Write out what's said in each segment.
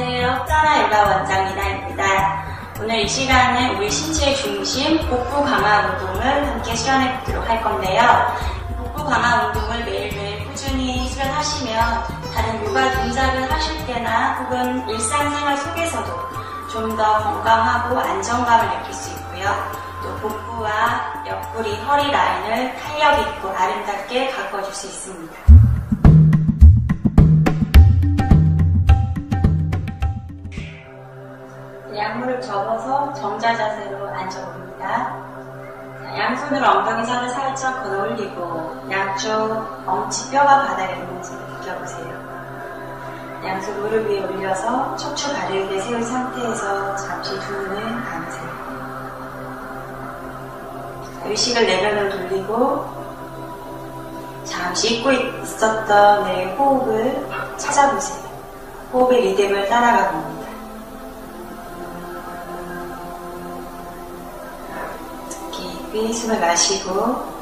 안녕하세요. 프라나 요가 원장 미나입니다. 오늘 이 시간은 우리 신체의 중심, 복부 강화 운동을 함께 수련해 보도록 할 건데요. 복부 강화 운동을 매일매일 꾸준히 수련하시면 다른 요가 동작을 하실 때나 혹은 일상생활 속에서도 좀 더 건강하고 안정감을 느낄 수 있고요. 또 복부와 옆구리, 허리 라인을 탄력 있고 아름답게 가꿔줄 수 있습니다. 양무를 접어서 정자 자세로 앉아봅니다. 양손으로 엉덩이살을 살짝 걸어 올리고 양쪽 엉치뼈가 바닥에 있는지 느껴보세요. 양손 무릎 위에 올려서 척추 가르게 세운 상태에서 잠시 두 눈을 감으세요. 의식을 내면으로 돌리고 잠시 잊고 있었던 내 호흡을 찾아보세요. 호흡의 리듬을 따라가 봅니다. 깊이 숨을 마시고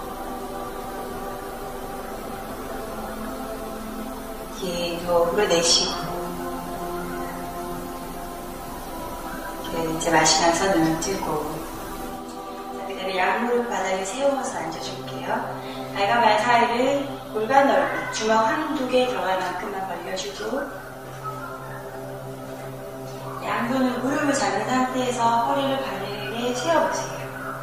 깊이 호흡을 내쉬고 이제 마시면서 눈을 뜨고 그대로 양무릎 바닥에 세워서 앉아줄게요. 발과 발 사이를 골반 넓이 주먹 한두 개 들어갈 만큼만 벌려주고 양손으로 무릎을 잡은 상태에서 허리를 바르게 세워보세요.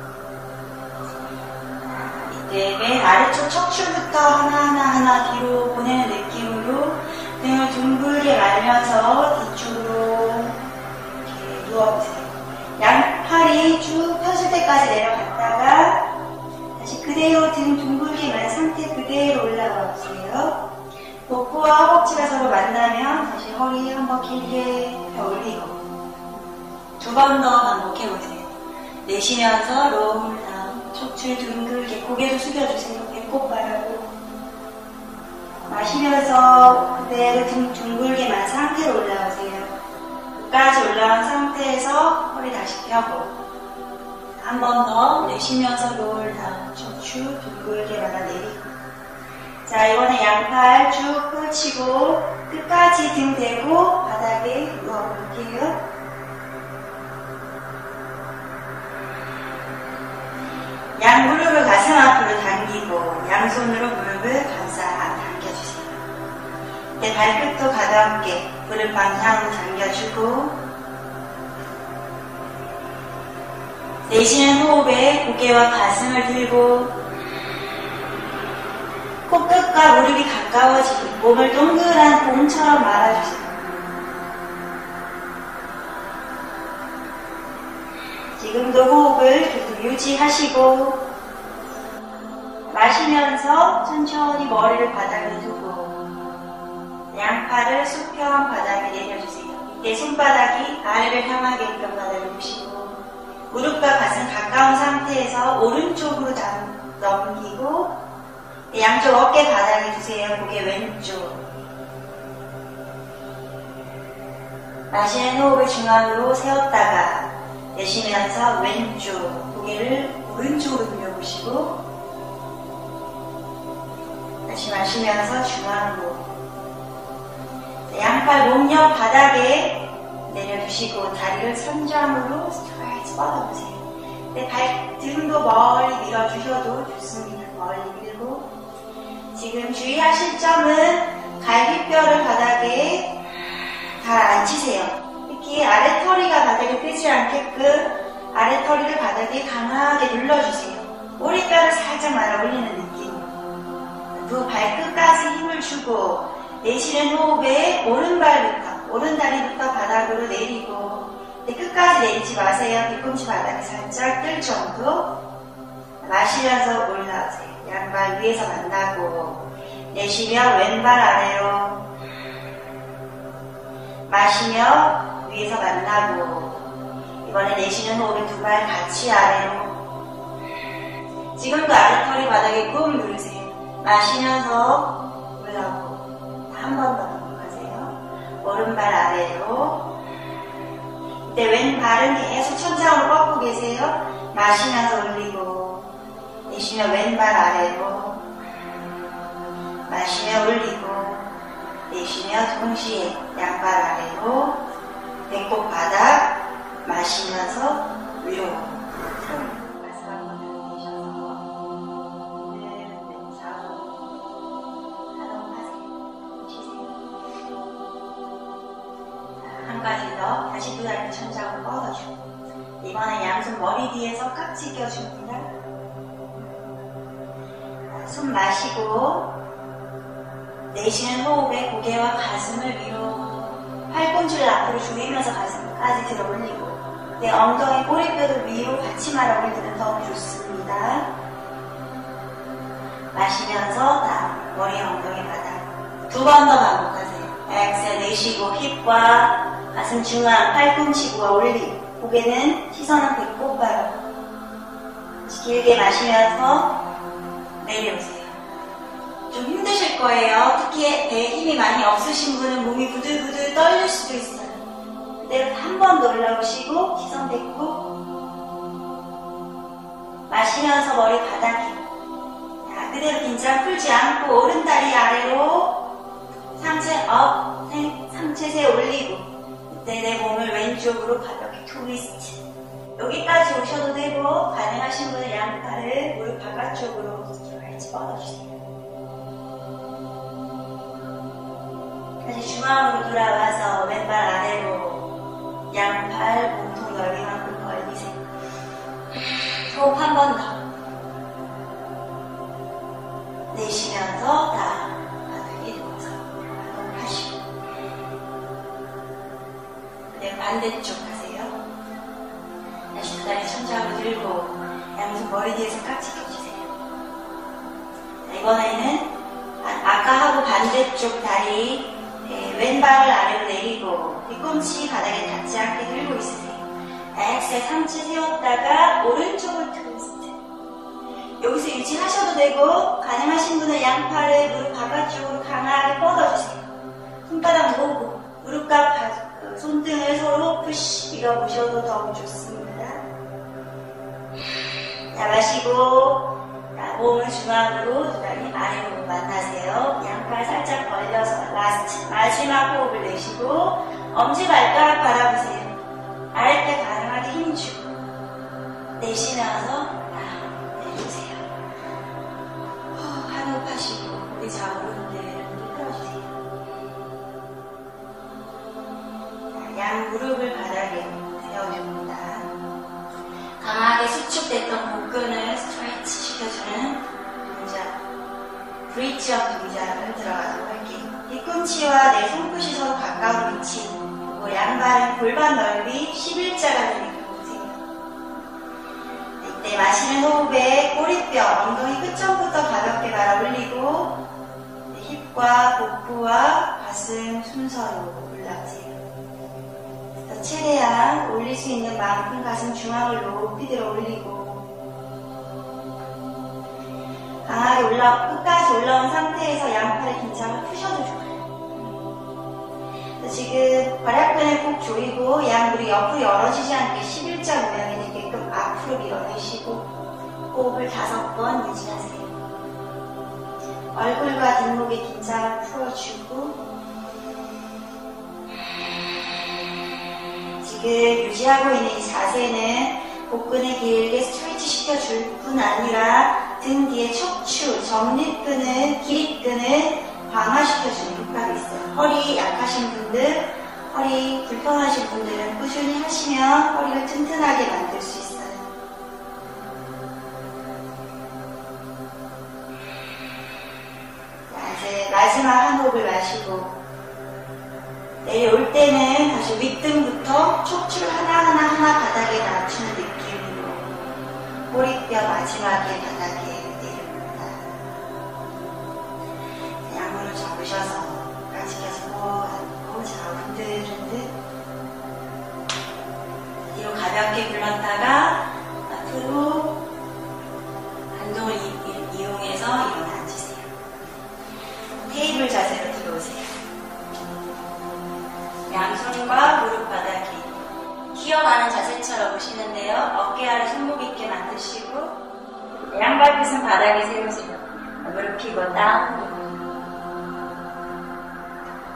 이때 맨 아래쪽 척추부터 하나하나 뒤로 보내는 느낌으로 등을 둥글게 말면서 뒤쪽으로 이렇게 누워보세요. 양팔이 쭉 펴질 때까지 내려갔다가 다시 그대로 등 둥글게 만 상태 그대로 올라가 보세요. 복부와 허벅지가 서로 만나면 다시 허리 한번 길게 펴 올리고 두 번 더 반복해보세요. 내쉬면서 롤 다운, 척추 둥글게 고개도 숙여주세요. 배꼽 바라고 마시면서 그대로 등 둥글게 만 상태로 올라오세요. 끝까지 올라온 상태에서 허리 다시 펴고 한 번 더 내쉬면서 롤 다운, 척추 둥글게 말아 내리고 자 이번에 양팔 쭉 펼치고 끝까지 등 대고 바닥에 누워볼게요. 양 무릎을 가슴 앞으로 당기고 양손으로 무릎을 당겨주세요. 내 발끝도 가볍게 무릎 방향으로 당겨주고 내쉬는 호흡에 고개와 가슴을 들고 코끝과 무릎이 가까워지고 몸을 동그란 공처럼 말아주세요. 지금도 호흡을 계속 유지하시고 마시면서 천천히 머리를 바닥에 두고 양팔을 수평 바닥에 내려주세요. 이때 손바닥이 아래를 향하게끔 바닥을 보시고 무릎과 가슴 가까운 상태에서 오른쪽으로 넘기고 양쪽 어깨 바닥에 두세요. 고개 왼쪽 마시는 호흡을 중앙으로 세웠다가 내쉬면서 왼쪽 고개를 오른쪽으로 돌려보시고 다시 마시면서 중앙으로 양팔 목옆 바닥에 내려주시고 다리를 선장으로 스트레치 뻗어보세요. 등도 멀리 밀어주셔도 좋습니다. 멀리 밀고 지금 주의하실 점은 갈비뼈를 바닥에 가라앉히세요. 특히 아래털이가 바닥에 뜨지 않게끔 아래털이를 바닥에 강하게 눌러주세요. 꼬리뼈를 살짝 말아 올리는 느낌. 두 발끝까지 힘을 주고 내쉬는 호흡에 오른다리부터 바닥으로 내리고 끝까지 내리지 마세요. 뒤꿈치 바닥에 살짝 뜰 정도. 마시면서 올라오세요. 양발 위에서 만나고 내쉬며 왼발 아래로 마시며 위에서 만나고 이번에 내쉬는 호흡에 두 발 같이 아래로 지금도 아래털이 바닥에 꾹 누르세요. 마시면서 올라오고 한 번 더 반복하세요. 오른발 아래로 이때 왼발은 계속 천장으로 뻗고 계세요. 마시면서 올리고 내쉬며 왼발 아래로 마시며 올리고 내쉬며 동시에 양발 아래로 배꼽 바닥 마시면서 위로 마지막 번호 내쉬어서 오늘은 좌우 하동하세요. 쉬세요. 한 가지 더 다시 두 다리 천장으로 뻗어주고 이번엔 양손 머리 뒤에서 깍지 껴줍니다. 숨 마시고 내쉬는 호흡에 고개와 가슴을 위로 팔꿈치를 앞으로 조이면서 가슴까지 들어 올리고 내 엉덩이 꼬리뼈도 위로 같이 말아 올리면 더 좋습니다. 마시면서 다음 머리 엉덩이 바닥 두 번 더 반복하세요. 엑셀 내쉬고 힙과 가슴 중앙 팔꿈치 부어 올리고 고개는 시선은 배꼽 바로 길게 마시면서 내려오세요. 좀 힘드실 거예요. 특히 배에 힘이 많이 없으신 분은 몸이 부들부들 떨릴 수도 있어요. 그대로 한 번 더 올라오시고 시선 배꼽 마시면서 머리 바닥에 자, 그대로 긴장 풀지 않고 오른다리 아래로 상체 업, 상체 세 올리고 이때 내 몸을 왼쪽으로 가볍게 트위스트 여기까지 오셔도 되고 가능하신 분은 양팔을 무릎 바깥쪽으로 같이 뻗어주세요. 다시 중앙으로 돌아와서 왼발 아래로 양팔 몸통 넓이만큼 벌리세요. 호흡 한 번 더. 내쉬면서 다 바닥에 누워서 하시고 그대로 반대쪽 하세요. 다시 두 다리 천장으로 들고 양손 머리 뒤에서 깍지 껴주세요. 이번에는 아까 하고 반대쪽 다리 왼발을 아래로 내리고 뒤꿈치 바닥에 닿지 않게 들고 있으세요. 엑셀 상체 세웠다가 오른쪽을 트위스트 여기서 유지하셔도 되고 가능하신 분은 양팔을 무릎 바깥쪽으로 강하게 뻗어주세요. 손바닥 모으고 무릎과 손등을 서로 푸시 밀어보셔도 더욱 좋습니다. 자 마시고 몸을 중앙으로 두 다리 아래로 만나세요. 양팔 살짝 벌려서 라스트 마지막 호흡을 내쉬고 엄지발가락 바라보세요. 아랫배 가능하게 힘주고 내쉬면서 내려오세요. 한 호흡 하시고 우리 좌우로 그대로 풀어주세요. 양 무릎을 바닥에 세워줍니다. 강하게 수축됐던 복근을 스트레치 시켜주는 동작, 브릿지업 동작을 들어가도록 할게요. 뒤꿈치와 내 손끝이 서로 가까운 위치, 그리고 양발은 골반 넓이 11자가 되게 보세요. 이때 마시는 호흡에 꼬리뼈, 엉덩이 끝점부터 가볍게 말아 올리고 힙과 복부와 가슴 순서로 올라오세요. 최대한 올릴 수 있는 만큼 가슴 중앙을 높이 들어 올리고 강하게 끝까지 올라온 상태에서 양팔의 긴장을 푸셔도 좋아요. 지금 발약근을 꼭 조이고 양 무릎이 옆으로 열어지지 않게 11자 모양이 되게끔 앞으로 밀어내시고 호흡을 5번 유지하세요. 얼굴과 뒷목의 긴장을 풀어주고 지금 유지하고 있는 이 자세는 복근을 길게 스트레치 시켜줄 뿐 아니라 등 뒤에 척추, 정립근을, 기립근을 강화시켜주는 효과가 있어요. 허리 약하신 분들, 허리 불편하신 분들은 꾸준히 하시면 허리를 튼튼하게 만들 수 있어요. 자, 이제 마지막 한 호흡을 마시고 내려올 때는 다시 윗등부터 척추를 하나하나 바닥에 낮추는 느낌으로 꼬리뼈 마지막에 바닥에 내려옵니다. 양무릎 접으셔서 까지켜서 좌우 흔들흔들 뒤로 가볍게 불렀다가 앞으로 반동을 이용해서 일어나 앉으세요. 테이블 자세로 들어오세요. 양손과 무릎 바닥이 기어가는 자세처럼 오시는데요. 어깨 아래 손목 있게 만드시고 양발끝은 바닥에 세우세요. 무릎 펴고 다운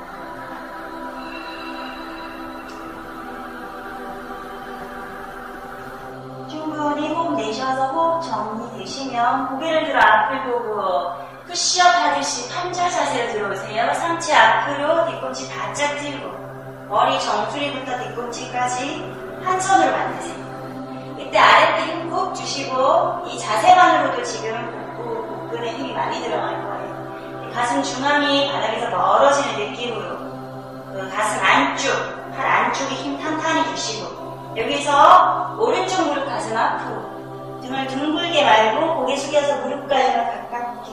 내쉬어서 호흡 정리되시면 고개를 들어 앞을 보고 푸시업 하듯이 판자 자세로 들어오세요. 상체 앞으로 뒤꿈치 바짝 들고 머리 정수리부터 뒤꿈치까지 한 손으로 만드세요. 이때 아랫배 힘 꾹 주시고 이 자세만으로도 지금 복근에 힘이 많이 들어갈 거예요. 가슴 중앙이 바닥에서 멀어지는 느낌으로 그 가슴 안쪽, 팔 안쪽에 힘 탄탄히 주시고 여기서 오른쪽 무릎 가슴 앞으로 등을 둥글게 말고 고개 숙여서 무릎까지가 가깝게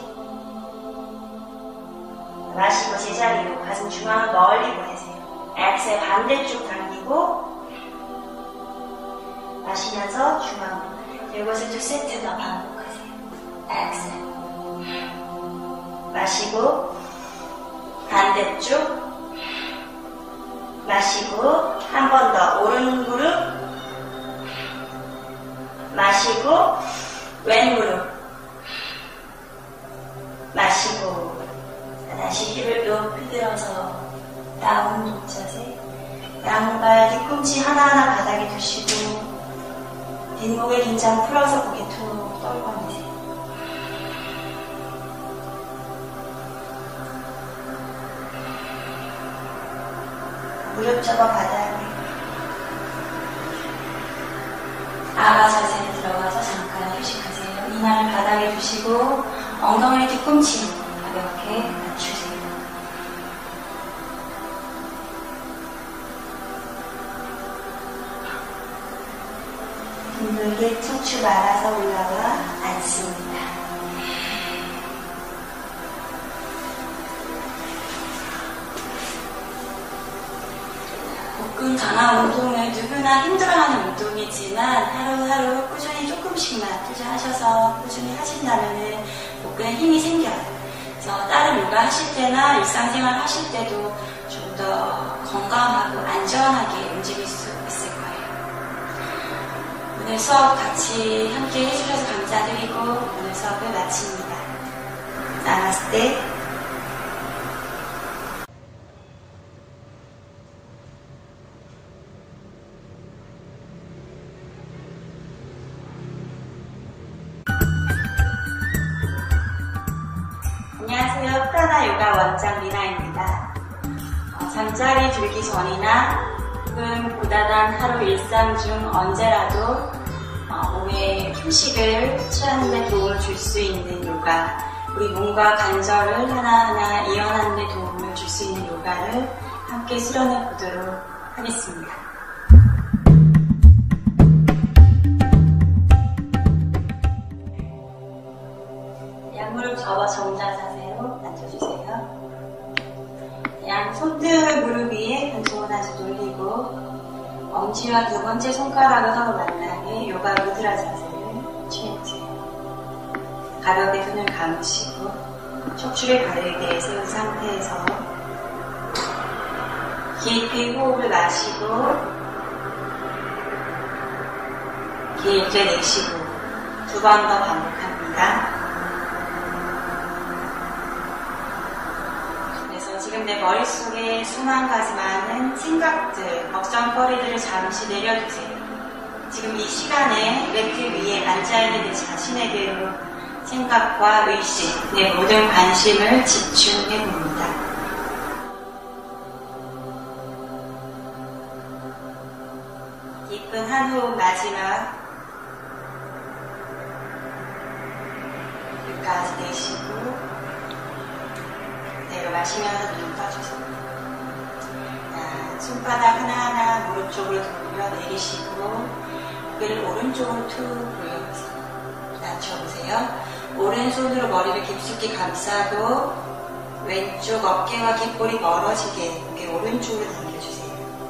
마시고 제자리로 가슴 중앙을 멀리 보내세요. 엑셀 반대쪽 당기고 마시면서 중앙으로 이것을 2세트 더 반복하세요. 엑셀 마시고 반대쪽 마시고 한 번 더 오른 무릎 마시고 왼 무릎 마시고 다시 힙을 높이 들어서 다운 독자세 양발 뒤꿈치 하나하나 바닥에 두시고 뒷목의 긴장 풀어서 고개 툭 떨궈내세요. 무릎 접어 바닥에 아가 자세에 들어가서 잠깐 휴식하세요. 이마를 바닥에 두시고 엉덩이 뒤꿈치로 가볍게 낮추세요. 둥글게 척추 말아서 올라가 앉습니다. 복근 강화 운동을 누구나 힘들어하는 운동이지만 하루하루 꾸준히 조금씩만 투자하셔서 꾸준히 하신다면 복근에 힘이 생겨요. 그래서 다른 요가 하실 때나 일상생활 하실 때도 좀 더 건강하고 안전하게 움직일 수 있을 거예요. 오늘 수업 같이 함께 해주셔서 감사드리고 오늘 수업을 마칩니다. 나마스테. 안녕하세요. 프라나 요가 원장 미나입니다. 잠자리 들기 전이나 혹은 고단한 하루 일상 중 언제라도 몸에 휴식을 취하는 데 도움을 줄 수 있는 요가, 우리 몸과 관절을 하나하나 이완하는 데 도움을 줄 수 있는 요가를 함께 수련해 보도록 하겠습니다. 양무릎 접어 정자 자세로 앉아주세요. 양 손등 무릎 위에 한 손 아주 돌리고 엄지와 두 번째 손가락을 서로 만나게 요가 무드라 자세를 취해주세요. 가볍게 눈을 감으시고 척추를 바르게 세운 상태에서 깊이 호흡을 마시고 길게 내쉬고 두 번 더 반복합니다. 지금 내 머릿속에 수만 가지 많은 생각들, 걱정거리들을 잠시 내려두세요. 지금 이 시간에 매트 위에 앉아있는 내 자신에게로 생각과 의식, 내 모든 관심을 집중해봅니다. 깊은 한 호흡 마지막 끝까지 내쉬고 마시면서 눈 떠주세요. 손바닥 하나하나 무릎 쪽으로 돌려 내리시고 고개를 오른쪽으로 툭 올려보세요. 낮춰보세요. 오른손으로 머리를 깊숙이 감싸고 왼쪽 어깨와 귓볼이 멀어지게 고개 오른쪽으로 당겨주세요.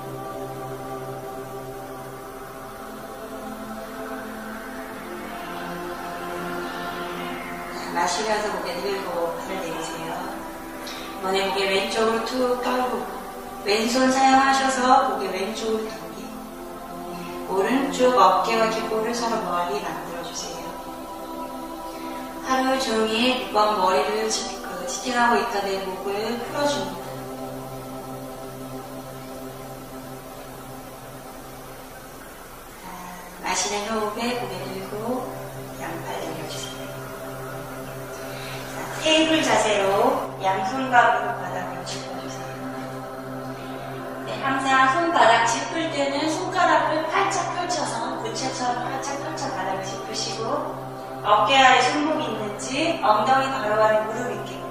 마시면서 고개 들고 팔을 내리세요. 이번에 고개 왼쪽으로 툭 떨고 왼손 사용하셔서 고개 왼쪽으로 당기고 오른쪽 어깨와 귓볼을 서로 멀리 만들어주세요. 하루 종일 이번 머리를 지탱하고 있던 내 목을 풀어줍니다. 마시는 호흡에 고개 들고 양팔 내려주세요. 자, 테이블 자세로 양손과 무릎 바닥을 짚어주세요. 네, 항상 손바닥 짚을 때는 손가락을 활짝 펼쳐서 부채처럼 활짝 펼쳐 바닥을 짚으시고 어깨 아래 손목이 있는지 엉덩이 바로 아래 무릎 있게끔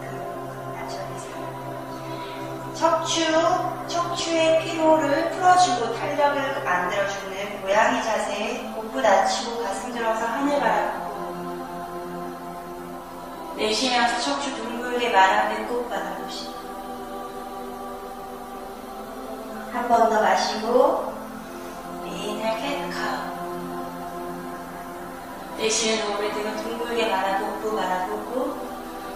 낮춰주세요. 척추의 피로를 풀어주고 탄력을 만들어주는 고양이 자세, 복부 낮추고 가슴 들어서 하늘 바라보고 내쉬면서 척추 둥글게 말아낸 꼭 바라보시고 한 번 더 마시고 인할 캣카우 내쉬는 호흡에 등을 둥글게 말아 복부 바라보고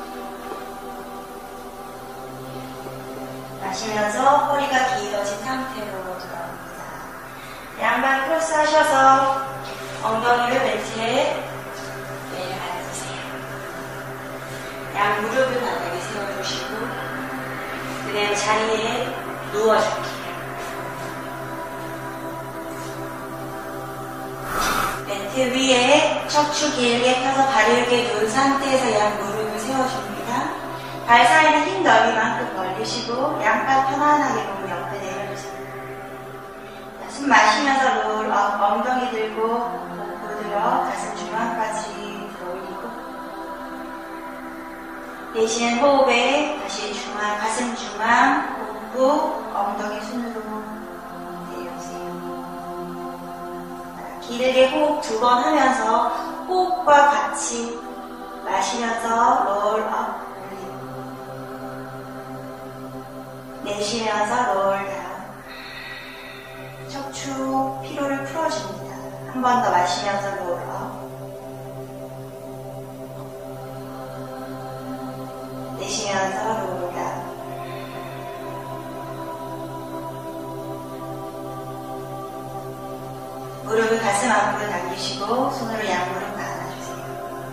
마시면서 허리가 길어진 상태로 돌아옵니다. 양발 크로스 하셔서 엉덩이를 벨트에 내려앉으세요. 양 무릎을 바닥에 세워주시고 그대로 자리에 누워줄게요. 매트 위에 척추 길게 펴서 발을 이렇게 누운 상태에서 양 무릎을 세워줍니다. 발 사이는 흰 너비만큼 벌리시고 양팔 편안하게 몸 옆에 내려주세요. 숨 마시면서 롤업, 엉덩이 들고 복부 들어 가슴 중앙까지 올리고 내쉬는 호흡에 다시 중앙, 가슴 중앙, 복부, 엉덩이 손으로 길게 호흡 2번 하면서 호흡과 같이 마시면서 롤업 올리고 내쉬면서 롤다운 척추 피로를 풀어줍니다. 한 번 더 마시면서 롤업 내쉬면서 롤다운 무릎을 가슴 앞으로 당기시고 손으로 양무릎 안아주세요.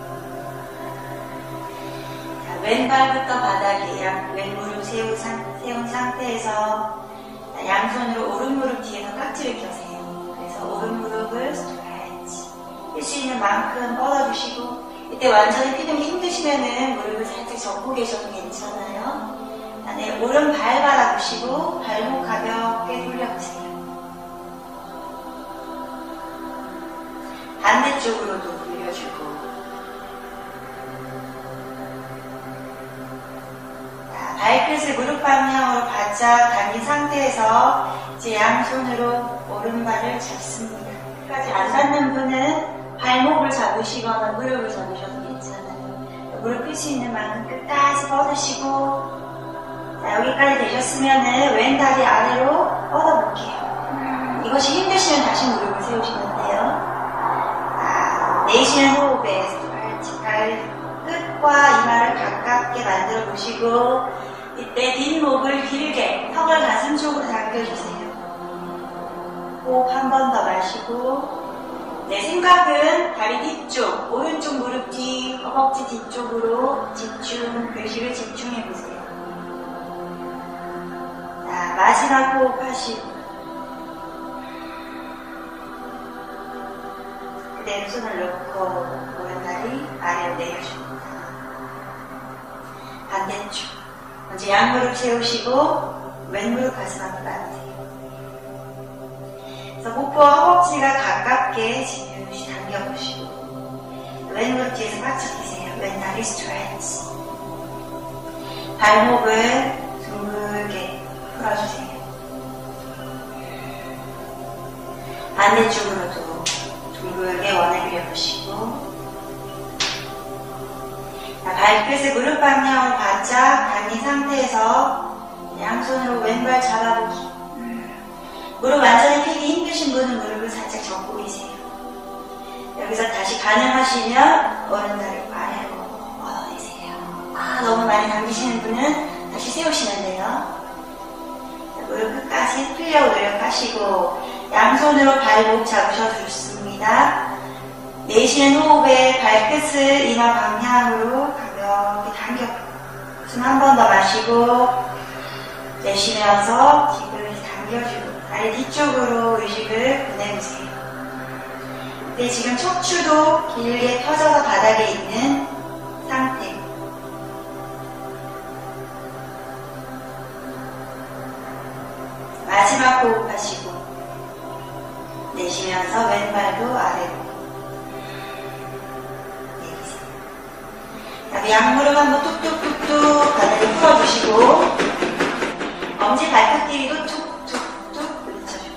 자, 왼발부터 바닥에 왼무릎 세운 상태에서 양손으로 오른무릎 뒤에서 깍지를 껴세요. 그래서 오른무릎을 스트레치 할 수 있는 만큼 뻗어주시고 이때 완전히 피는 게 힘드시면은 무릎을 살짝 접고 계셔도 괜찮아요. 네, 오른발 바라보시고 발목 가볍게 돌려보세요. 반대쪽으로도 돌려주고 자, 발끝을 무릎 방향으로 바짝 당긴 상태에서 이제 양손으로 오른발을 잡습니다. 끝까지 안 닿는 분은 발목을 잡으시거나 무릎을 잡으셔도 괜찮아요. 무릎 펼 수 있는 만큼 끝까지 뻗으시고 자, 여기까지 되셨으면 왼 다리 아래로 뻗어볼게요. 이것이 힘드시면 다시 무릎을 세우시면 돼요. 내쉬는 호흡에 끝과 이마를 가깝게 만들어 보시고 이때 뒷목을 길게 턱을 가슴 쪽으로 당겨주세요. 호흡 한 번 더 마시고 내 생각은 다리 뒤쪽, 오른쪽 무릎 뒤, 허벅지 뒤쪽으로 의식을 집중해 보세요. 자, 마지막 호흡 하시고 그대로 손을 놓고 오른다리 아래로 내려줍니다. 반대쪽 먼저 양무릎 세우시고 왼무릎 가슴 앞으로 앉으세요. 그래서 목과 허벅지가 가깝게 지금 당겨보시고 왼무릎 뒤에서 바짝 피세요. 왼다리 스트레치 발목을 둥글게 풀어주세요. 반대쪽으로도 둥글게 원을 그려보시고 발끝을 무릎 방향으로 바짝 당긴 상태에서 양손으로 왼발 잡아보기 무릎 완전히 펴기 힘드신 분은 무릎을 살짝 접고 계세요. 여기서 다시 가능하시면 오른다리 아래로 뻗어내세요. 너무 많이 당기시는 분은 다시 세우시면 돼요. 무릎 끝까지 풀려고 노력하시고 양손으로 발목 잡으셔도 좋습니다. 내쉬는 호흡에 발끝을 이마 방향으로 가볍게 당겨보고 숨 한 번 더 마시고 내쉬면서 뒤를 당겨주고 다리 뒤쪽으로 의식을 보내보세요. 근데 지금 척추도 길게 펴져서 바닥에 있는 상태. 마지막 호흡하시고 내쉬면서 왼발도 아래로 내리세요. 양무릎 한번 뚝뚝뚝뚝 바닥에 풀어주시고 엄지 발끝 뒤로 툭툭툭 부딪혀주고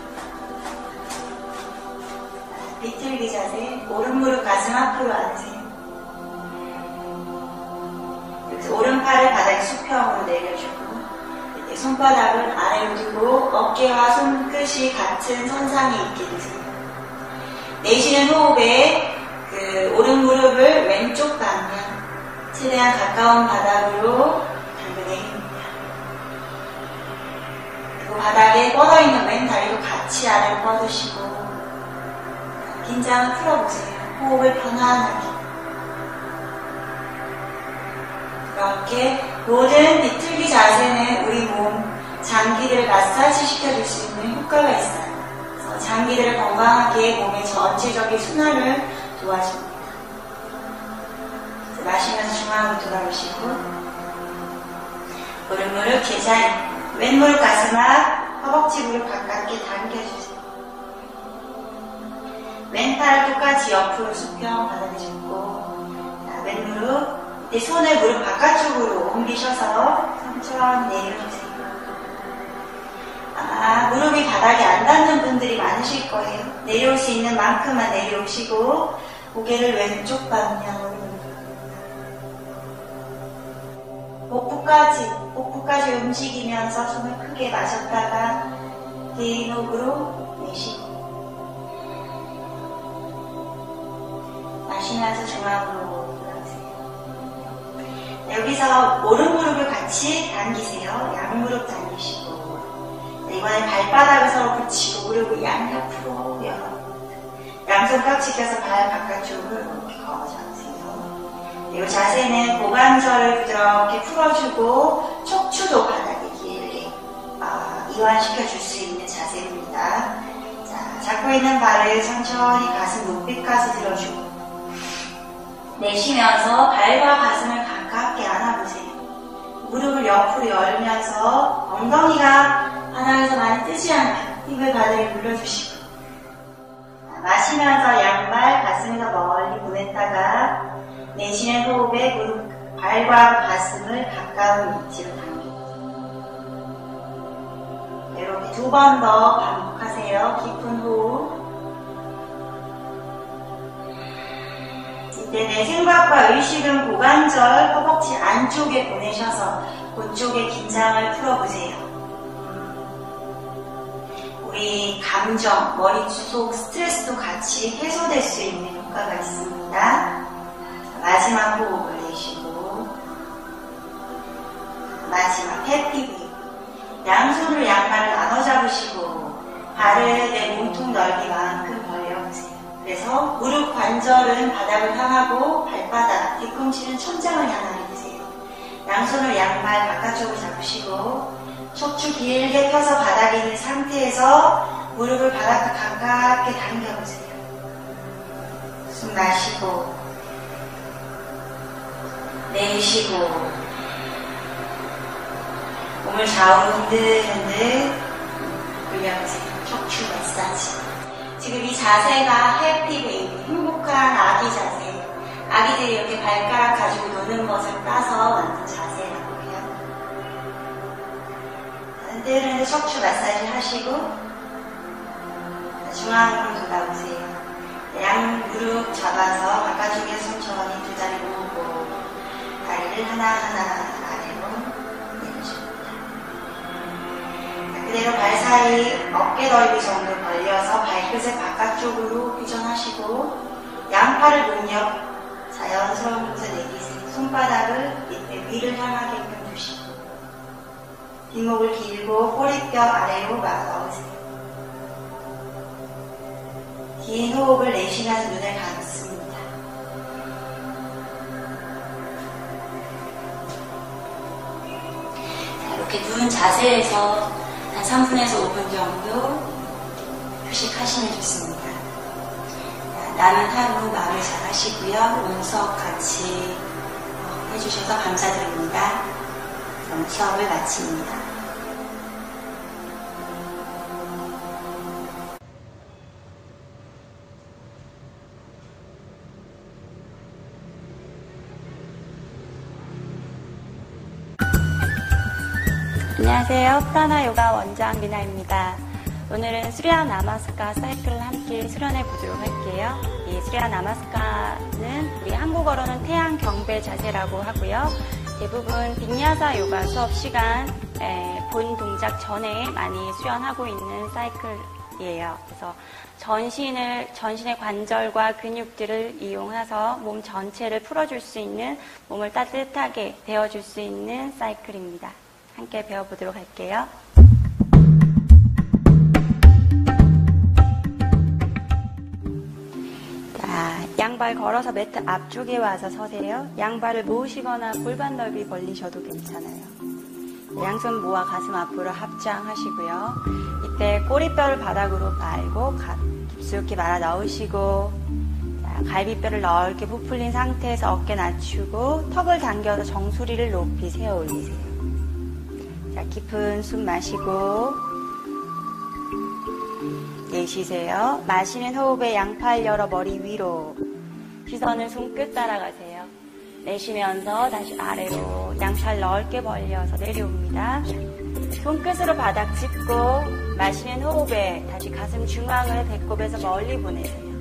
비틀기 자세. 오른 무릎 가슴 앞으로 앉으세요. 그래서 오른팔을 바닥에 수평으로 내려주고 손바닥을 아래로 두고 어깨와 손끝이 같은 선상에 있게 두세요. 내쉬는 호흡에 그 오른 무릎을 왼쪽 방향, 최대한 가까운 바닥으로 당겨냅니다. 그리고 바닥에 뻗어있는 왼 다리도 같이 아래로 뻗으시고 긴장을 풀어보세요. 호흡을 편안하게. 이렇게 모든 비틀기 자세는 우리 몸 장기들을 마사지 시켜줄 수 있는 효과가 있어요. 그래서 장기들을 건강하게 몸의 전체적인 순환을 도와줍니다. 마시면서 중앙으로 돌아오시고 오른 무릎 제자리, 왼 무릎 가슴 앞, 허벅지 무릎 가깝게 당겨주세요. 왼팔 똑같이 옆으로 수평 바닥에 짚고 왼 무릎 손을 무릎 바깥쪽으로 옮기셔서 천천히 내려주세요. 무릎이 바닥에 안 닿는 분들이 많으실 거예요. 내려올 수 있는 만큼만 내려오시고 고개를 왼쪽 방향으로 복부까지 움직이면서 숨을 크게 마셨다가 긴 호흡으로 내쉬고 마시면서 중앙으로 여기서 오른 무릎을 같이 당기세요. 양 무릎 당기시고 이번엔 발바닥을 서로 붙이고 무릎을 양옆으로 열어 양손 깍지 껴서 발 바깥쪽으로 이렇게 거저주세요. 이 자세는 고관절을 부드럽게 풀어주고 척추도 바닥에 길게 이완시켜 줄 수 있는 자세입니다. 자, 잡고 있는 발을 천천히 가슴 높이까지 들어주고 내쉬면서 발과 가슴을 가깝게 안아보세요. 무릎을 옆으로 열면서 엉덩이가 바닥에서 많이 뜨지 않게 힘을 바닥에 눌러주시고 마시면서 양발 가슴에서 멀리 보냈다가 내쉬는 호흡에 무릎, 발과 가슴을 가까운 위치로 당겨주세요. 이렇게 두 번 더 반복하세요. 깊은 호흡. 내 생각과 의식은 고관절, 허벅지 안쪽에 보내셔서 그쪽에 긴장을 풀어보세요. 우리 감정, 머리 속 스트레스도 같이 해소될 수 있는 효과가 있습니다. 마지막 호흡을 내쉬고 마지막 해피브레이크. 양손으로 양발을 나눠 잡으시고 발을 내 몸통 넓이만큼 벌려보세요. 그래서 무릎 관절은 바닥을 향하고 발바닥, 뒤꿈치는 천장을 향하게 되세요. 양손을 양발 바깥쪽으로 잡으시고 척추 길게 펴서 바닥에 있는 상태에서 무릎을 바닥과 가깝게 당겨보세요. 숨 마시고 내쉬고 몸을 좌우로 흔들흔들 돌려보세요. 척추 마사지. 지금 이 자세가 해피 베이비, 행복한 아기 자세. 아기들이 이렇게 발가락 가지고 노는 것을 따서 만든 자세라고 해요. 흔들흔들 척추 마사지 하시고 중앙으로 돌아오세요. 양 무릎 잡아서 바깥쪽에 천천히 두 다리 모으고 다리를 하나하나 아래로 내려줍니다. 그대로 발 사이 어깨 넓이 정도 벌려서 발끝을 바깥쪽으로 회전하시고 양팔을 목옆 자연스러운 곳에 내리세요. 손바닥을 밑에 위를 향하게끔 두시고 뒷목을 길고 꼬리뼈 아래로 막아오세요. 긴 호흡을 내쉬면서 눈을 감습니다. 자, 이렇게 누운 자세에서 한 3분에서 5분 정도 휴식하시면 좋습니다. 나는 하루 마무리 잘 하시고요. 오늘 수업 같이 해주셔서 감사드립니다. 그럼 수업을 마칩니다. 안녕하세요. 프라나 요가 원장 미나입니다. 오늘은 수리아 나마스카 사이클을 함께 수련해 보도록 할게요. 이 수리아 나마스카는 우리 한국어로는 태양 경배 자세라고 하고요. 대부분 빅야사 요가 수업 시간 본 동작 전에 많이 수련하고 있는 사이클이에요. 그래서 전신의 관절과 근육들을 이용해서 몸 전체를 풀어줄 수 있는, 몸을 따뜻하게 데워줄 수 있는 사이클입니다. 함께 배워보도록 할게요. 자, 양발 걸어서 매트 앞쪽에 와서 서세요. 양발을 모으시거나 골반 넓이 벌리셔도 괜찮아요. 양손 모아 가슴 앞으로 합장하시고요. 이때 꼬리뼈를 바닥으로 말고 깊숙이 말아 넣으시고, 자, 갈비뼈를 넓게 부풀린 상태에서 어깨 낮추고 턱을 당겨서 정수리를 높이 세워 올리세요. 자, 깊은 숨 마시고 내쉬세요. 마시는 호흡에 양팔 열어 머리 위로, 시선을 손끝 따라가세요. 내쉬면서 다시 아래로 양팔 넓게 벌려서 내려옵니다. 손끝으로 바닥 짚고 마시는 호흡에 다시 가슴 중앙을 배꼽에서 멀리 보내세요.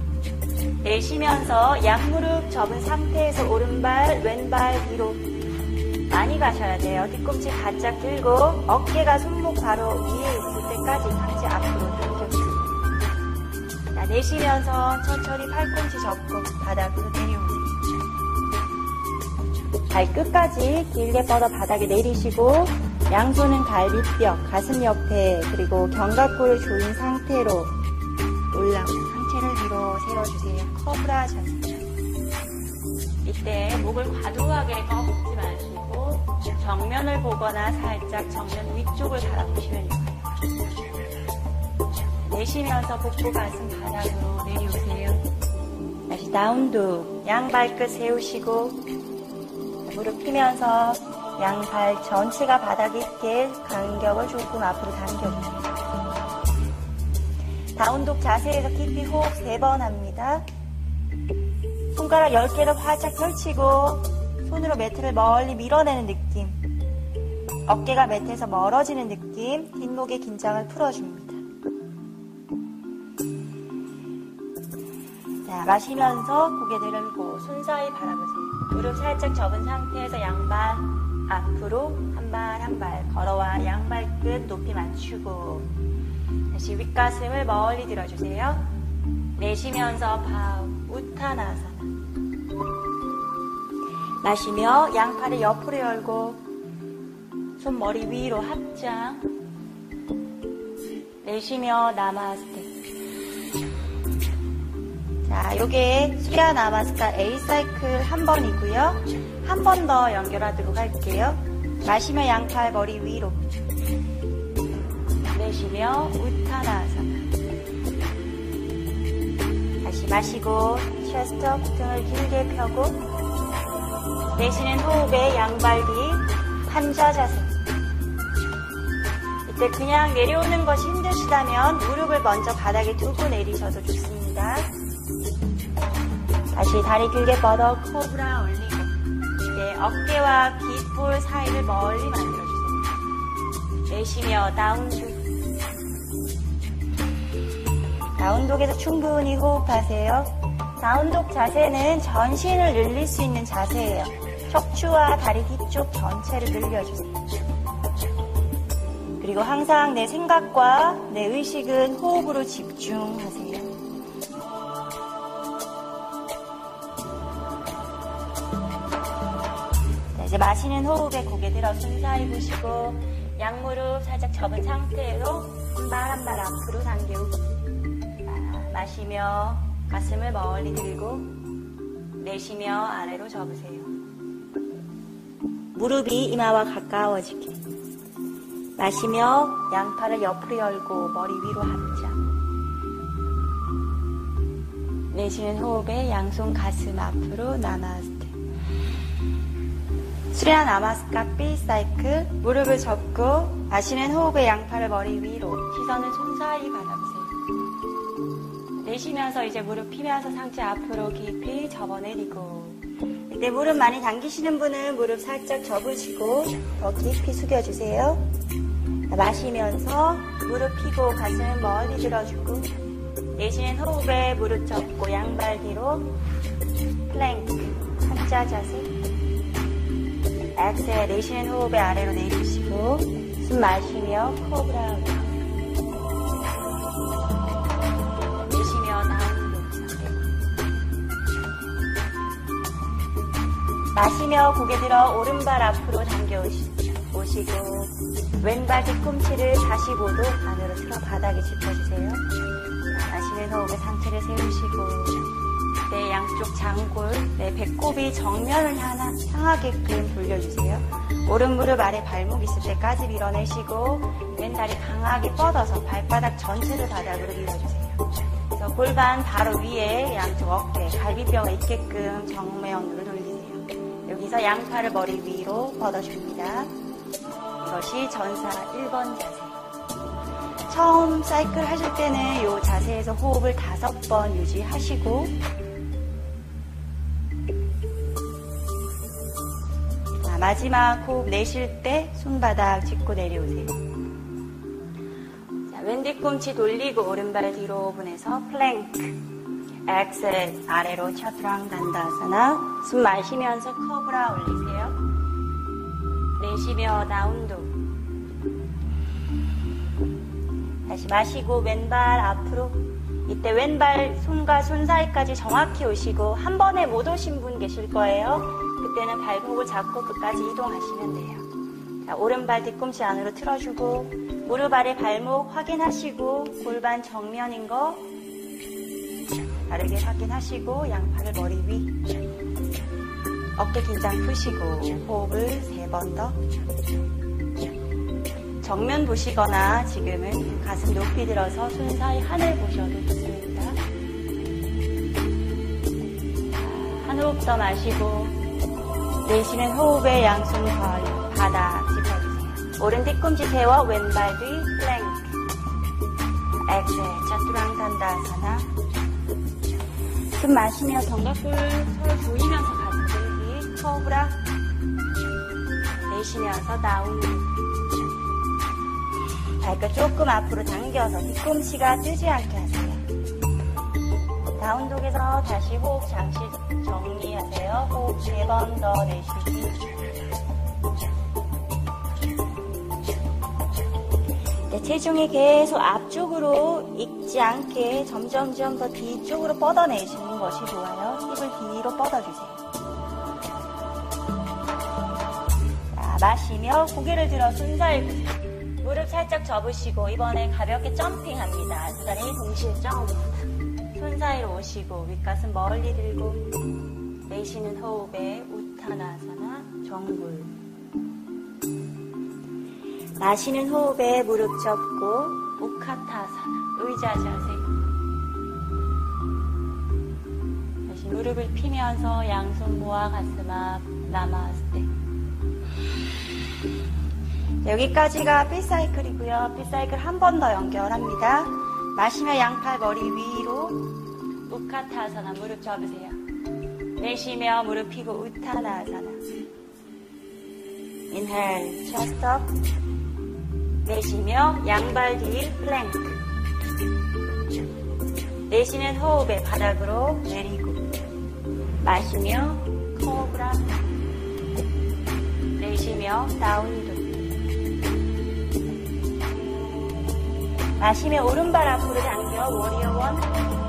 내쉬면서 양무릎 접은 상태에서 오른발, 왼발 위로 많이 가셔야 돼요. 뒤꿈치 바짝 들고 어깨가 손목 바로 위에 있을 때까지 상체 앞으로 당겨주세요. 자, 내쉬면서 천천히 팔꿈치 접고 바닥으로 내려오세요. 발끝까지 길게 뻗어 바닥에 내리시고 양손은 갈비뼈, 가슴 옆에 그리고 견갑골을 조인 상태로 올라오고 상체를 위로 세워주세요. 코브라 자세. 이때 목을 과도하게 꺼먹지 마시고 정면을 보거나 살짝 정면 위쪽을 바라보시면 돼요. 내쉬면서 복부 가슴 바닥으로 내려오세요. 다시 다운독, 양발끝 세우시고 무릎 펴면서 양발 전체가 바닥에 있게 간격을 조금 앞으로 당겨주세요. 다운독 자세에서 깊이 호흡 3번 합니다. 손가락 10개를 활짝 펼치고 손으로 매트를 멀리 밀어내는 느낌, 어깨가 매트에서 멀어지는 느낌, 뒷목의 긴장을 풀어줍니다. 자, 마시면서 고개 들고 손 사이 바라보세요. 무릎 살짝 접은 상태에서 양발 앞으로 한 발 한 발 걸어와 양발 끝 높이 맞추고 다시 윗가슴을 멀리 들어주세요. 내쉬면서 바우 우타나사나. 마시며 양팔을 옆으로 열고 손 머리 위로 합장. 내쉬며 나마스테. 자, 요게 수리아 나마스카 A 사이클 한 번이고요. 한 번 더 연결하도록 할게요. 마시며 양팔 머리 위로. 내쉬며 우타나사나. 다시 마시고 체스트 등을 길게 펴고 내쉬는 호흡에 양발 뒤 판자 자세. 이때 그냥 내려오는 것이 힘드시다면 무릎을 먼저 바닥에 두고 내리셔도 좋습니다. 다시 다리 길게 뻗어 코브라 올리고 이때 어깨와 귓볼 사이를 멀리 만들어주세요. 내쉬며 다운독. 다운독에서 충분히 호흡하세요. 다운독 자세는 전신을 늘릴 수 있는 자세예요. 척추와 다리 뒤쪽 전체를 늘려주세요. 그리고 항상 내 생각과 내 의식은 호흡으로 집중하세요. 자, 이제 마시는 호흡에 고개 들어 숨 사이 보시고 양무릎 살짝 접은 상태로 한 발 한 발 앞으로 당겨오고 마시며 가슴을 멀리 들고 내쉬며 아래로 접으세요. 무릎이 이마와 가까워지게. 마시며 양팔을 옆으로 열고 머리 위로 합장. 내쉬는 호흡에 양손 가슴 앞으로 나마스테. 수리아 나마스카 B 사이클. 무릎을 접고 마시는 호흡에 양팔을 머리 위로, 시선은 손 사이 바라보세요. 내쉬면서 이제 무릎 피면서 상체 앞으로 깊이 접어내리고, 이때 무릎 많이 당기시는 분은 무릎 살짝 접으시고 더 깊이 숙여주세요. 마시면서 무릎 피고 가슴 멀리 들어주고, 내쉬는 호흡에 무릎 접고 양발 뒤로 플랭크 한자 자세. 엑셀. 내쉬는 호흡에 아래로 내리시고 숨 마시며 코브라. 내쉬며 다운드 자세. 마시며 고개 들어 오른발 앞으로 당겨 오시고 왼발 뒤꿈치를 45도 안으로 틀어 바닥에 짚어주세요. 마시는 호흡에 상체를 세우시고, 네, 양쪽 장골, 네, 배꼽이 정면을 향하게끔 돌려주세요. 오른 무릎 아래 발목 있을 때까지 밀어내시고, 왼다리 강하게 뻗어서 발바닥 전체를 바닥으로 밀어주세요. 그래서 골반 바로 위에 양쪽 어깨, 갈비뼈가 있게끔 정면으로 돌리세요. 여기서 양팔을 머리 위로 뻗어줍니다. 이것이 전사 1번 자세. 처음 사이클 하실 때는 이 자세에서 호흡을 5번 유지하시고, 마지막 호흡 내쉴 때 손바닥 짚고 내려오세요. 자, 왼 뒤꿈치 돌리고 오른발 뒤로 보내서 플랭크, 엑셀 아래로 차투랑 단다아사나. 숨 마시면서 코브라 올리세요. 내쉬며 다운도. 다시 마시고 왼발 앞으로. 이때 왼발 손과 손 사이까지 정확히 오시고, 한 번에 못 오신 분 계실 거예요. 그때는 발목을 잡고 끝까지 이동하시면 돼요. 자, 오른발 뒤꿈치 안으로 틀어주고 무릎 아래 발목 확인하시고, 골반 정면인 거 바르게 확인하시고, 양팔을 머리 위, 어깨 긴장 푸시고 호흡을 3번 더. 정면 보시거나 지금은 가슴 높이 들어서 손 사이 하늘 보셔도 좋습니다. 한 호흡 더 마시고 내쉬는 호흡에 양손 거리 바닥 짚어주세요. 오른 뒤꿈치 세워 왼발 뒤 플랭크, 엑셀 차투랑 단다아사나. 숨 마시며 견갑골 서로 조이면서 가슴 들기, 코브라. 내쉬면서 다운. 발끝 조금 앞으로 당겨서 뒤꿈치가 뜨지 않게 하세요. 다운독에서 다시 호흡 잠시 정리하세요. 호흡 3번 더 내쉬기. 네, 체중이 계속 앞쪽으로 익지 않게 점점점 더 뒤쪽으로 뻗어내시는 것이 좋아요. 힙을 뒤로 뻗어주세요. 자, 마시며 고개를 들어 손 살고 무릎 살짝 접으시고, 이번에 가볍게 점핑합니다. 두 다리 동시에 점프. 손 사이로 오시고 윗가슴 멀리 들고, 내쉬는 호흡에 우타나사나 정굴. 마시는 호흡에 무릎 접고 우카타사나 의자 자세. 다시 무릎을 피면서 양손 모아 가슴 앞 나마스테. 여기까지가 B사이클이고요. B사이클 한 번 더 연결합니다. 마시며 양팔 머리 위로 우카타아사나 무릎 접으세요. 내쉬며 무릎 펴고 우타나아사나. 인헬 chest up. 내쉬며 양발 뒤 플랭크. 내쉬는 호흡에 바닥으로 내리고, 마시며 코브라. 내쉬며 다운드. 마시며 오른발 앞으로 당겨 워리어 원.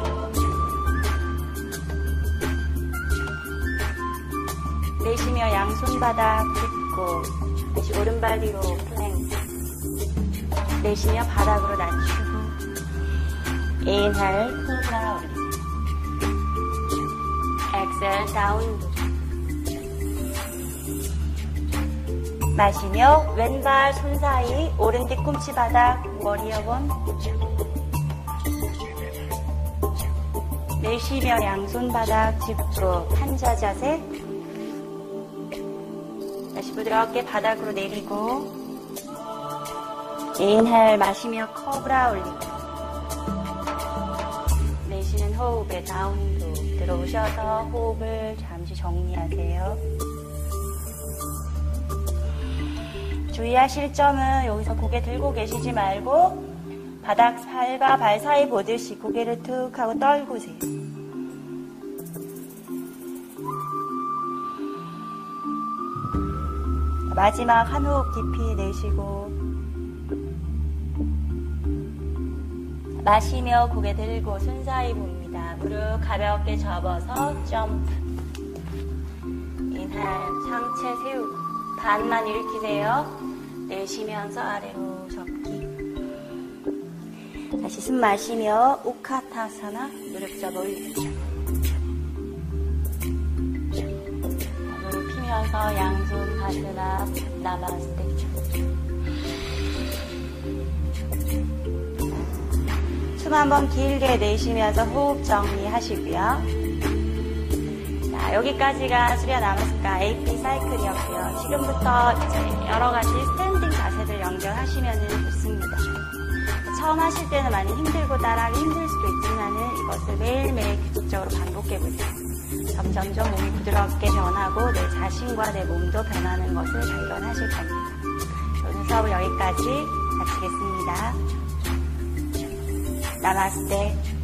내쉬며 양손바닥 짚고 다시 오른발 뒤로 플랭크. 내쉬며 바닥으로 낮추고 인할 코브라 올리고 엑셀 다운드. 마시며 왼발 손 사이 오른 뒤꿈치 바닥 워리어 원. 내쉬며 양손 바닥 짚고 판자 자세. 다시 부드럽게 바닥으로 내리고 인할 마시며 코브라 올리고 내쉬는 호흡에 다운도 들어오셔서 호흡을 잠시 정리하세요. 주의하실 점은 여기서 고개 들고 계시지 말고 바닥 팔과 발 사이 보듯이 고개를 툭 하고 떨구세요. 마지막 한 호흡 깊이 내쉬고 마시며 고개 들고 손 사이 봅니다. 무릎 가볍게 접어서 점프. 인할 상체 세우고 반만 일으키세요. 내쉬면서 아래로 접기. 다시 숨 마시며 우카타사나 무릎 접어 올리죠. 무릎 피면서 양손 가슴 앞 나마스테. 숨 한번 길게 내쉬면서 호흡 정리하시고요. 자, 여기까지가 수리아 나마스카 AP 사이클이었고요. 지금부터 이제 여러 가지 스탠딩 자세들 연결하시면 좋습니다. 처음 하실 때는 많이 힘들고 따라하기 힘들 수도 있지만은 이것을 매일매일 규칙적으로 반복해보세요. 점점점 몸이 부드럽게 변하고 내 자신과 내 몸도 변하는 것을 발견하실 겁니다. 오늘 수업은 여기까지 마치겠습니다. 나마스테.